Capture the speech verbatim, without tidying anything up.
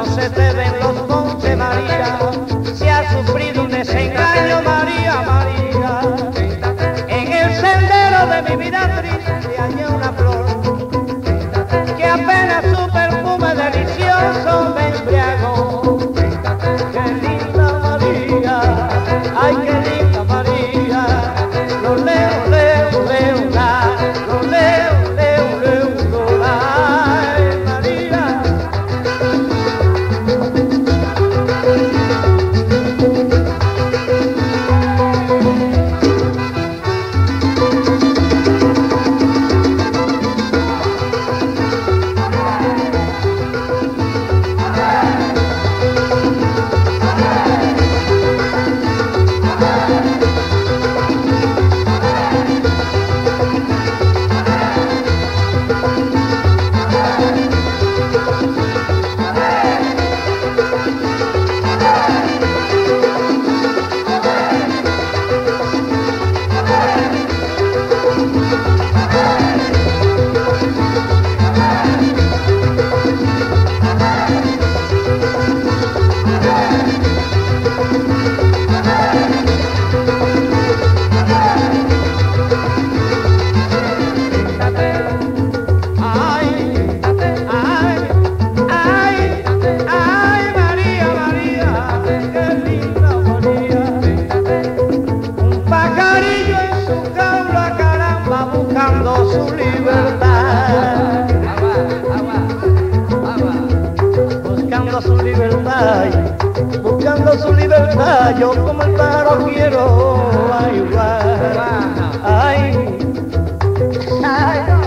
se te ven los montes, María. Si has sufrido un desengaño, María, María. En el sendero de mi vida triste hallé una flor que apenas su perfume delicioso me embriagó. Qué linda María, ay qué linda María. Lo leo, leo, leo, la, lo leo, leo, leo, lo, la, ay, María. Buscando su libertad, buscando su libertad, buscando su libertad. Yo como el pájaro quiero ayudar. Ay, ay.